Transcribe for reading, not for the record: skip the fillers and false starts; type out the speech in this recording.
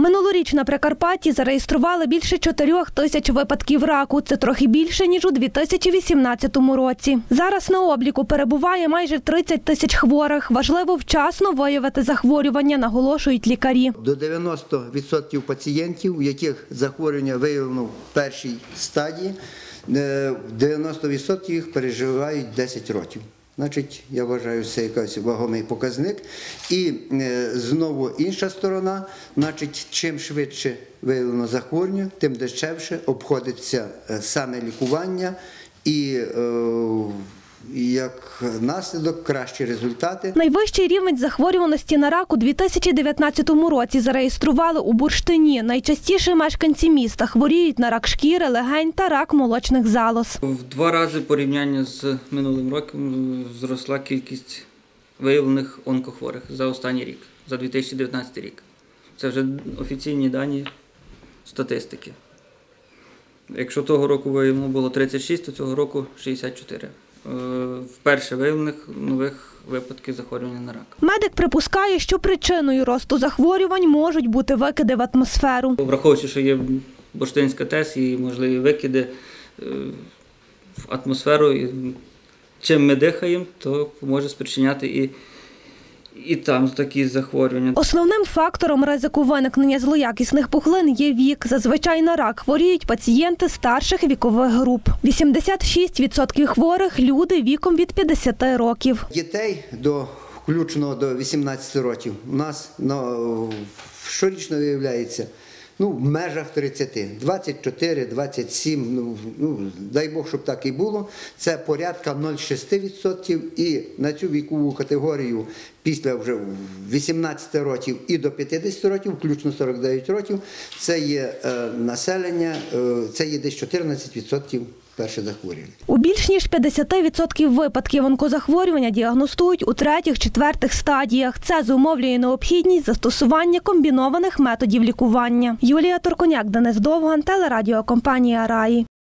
Минулоріч на Прикарпатті зареєстрували більше 4 тисяч випадків раку. Це трохи більше, ніж у 2018 році. Зараз на обліку перебуває майже 30 тисяч хворих. Важливо вчасно виявити захворювання, наголошують лікарі. До 90% пацієнтів, у яких захворювання виявлено в першій стадії, 90% їх переживають 10 років. Значить, я вважаю, це якийсь вагомий показник. І знову інша сторона, значить, чим швидше виявлено захворювання, тим дешевше обходиться саме лікування і як наслідок кращі результати. Найвищий рівень захворюваності на рак у 2019 році зареєстрували у Бурштині. Найчастіше мешканці міста хворіють на рак шкіри, легень та рак молочних залоз. В 2 рази порівняння з минулим роком зросла кількість виявлених онкохворих за останній рік, за 2019 рік. Це вже офіційні дані статистики. Якщо того року виявлено було 36, то цього року 64. Вперше виявлених нових випадків захворювання на рак. Медик припускає, що причиною росту захворювань можуть бути викиди в атмосферу. Враховуючи, що є Бурштинська ТЕС і можливі викиди в атмосферу, і чим ми дихаємо, то може спричиняти і там такі захворювання. Основним фактором ризику виникнення злоякісних пухлин є вік. Зазвичай на рак хворіють пацієнти старших вікових груп. 86% хворих – люди віком від 50 років. Дітей включно до 18 років у нас щорічно виявляється в межах 30, 24, 27, дай Бог, щоб так і було. Це порядка 0,6%, і на цю вікову категорію після вже 18 років і до 50 років, включно 49 років, це є населення, це є десь 14% перше захворювання. У більш ніж 50% випадків онкозахворювання діагностують у 3-4 стадіях. Це зумовлює необхідність застосування комбінованих методів лікування. Юлія Турконяк, Денис Довган, телерадіокомпанія «Раї».